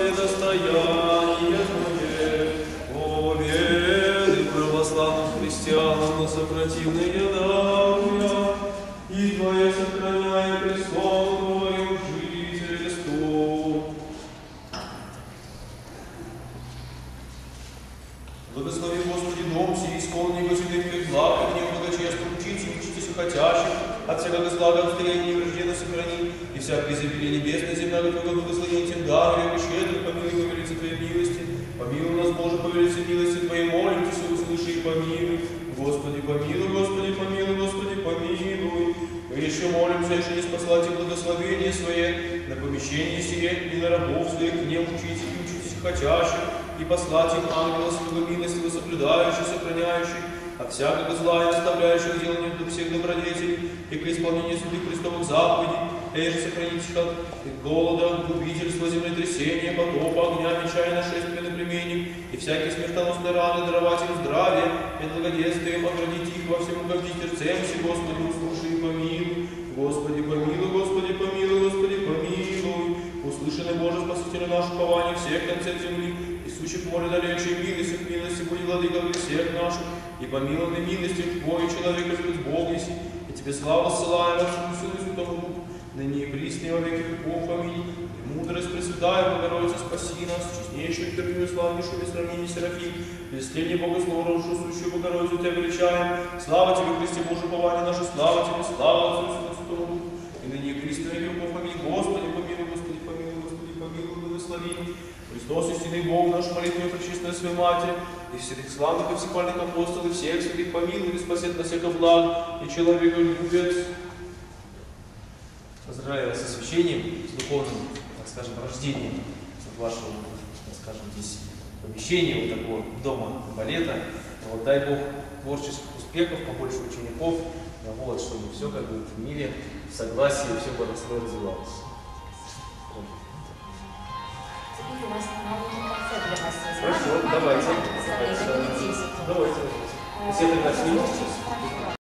Твое достояние Твое, о веры православным христианам на сопротивные даруя, и Твое сохраняя престол Твою жительству. Благослови, Господи, дом сей, исполни его святых Твоих благ, и мне благочестно учиться, учитесь хотящих, от всякого злага обстояния и враждебно сохрани, и всякое изобилие небесное, земля, Твоего благословения тем дару, яко щедро, помилуй, по велице Твоей милости, помилуй нас, Боже, по велице милости Твоей, молимся, услыши и помилуй. Господи, помилуй, Господи, помилуй, Господи, помилуй. Мы еще молимся, еще не спаслать и благословение Свое на помещение сие и на рабов своих, не учите и учитесь хотящих, и послать им ангела своего милостивого, соблюдающих, сохраняющих, от всякого зла и наставляющих деланием до всех добродетелей, и к исполнению святых Христовых заповедей, и же сохранить их от голода, губительства, землетрясения, потопа, огня, меча и нашествия на племенник, и всякие смертоносные раны даровать им здравие, и благоденствием оградить их во всем угодить терцем, си, Господи, услыши и помилуй. Господи, помилуй, Господи, помилуй, Господи, помилуй. Услышаны, Боже, Спасителю наш, упование всех концов земли, и сущих море далече, милости, к милости, буди владыка всех наших, и помилованной милостью Твой, человека, любит Бог есть, и Тебе славу ссылаем, Отцу, Сыну и Святому Духу, ныне и присно, и во веки веков. Аминь. И мудрость Пресвятая, Богородица, спаси нас, честнейшую терпимую славнейшую без сравнения Серафим, без тени Бога Слова, рожу сущую Богородицу Тебя величаем. Слава Тебе, Христе Божие, упование наше, слава Тебе, слава Отцу, Сыну и Святому Духу, и ныне и присно, и во веки веков. Аминь. Господи, помилуй, Господи, помилуй, Господи, помилуй, благослови. Христос, истинный Бог, наш молитву пречистая Свою Матерь, и всех славных и всепальных апостолов, и всех святых помилуй, и спасет на всякого благ, и человека любит. Поздравляю вас с освящением, с духовным, так скажем, рождением вашего, так скажем, здесь помещения, вот такого дома балета. Вот, дай Бог творческих успехов, побольше учеников, вот, чтобы все как бы в мире, в согласии, все благословенно развивалось. У нас новый концерт для вас есть. Хорошо, давайте. Давайте. Все тогда снимем сейчас.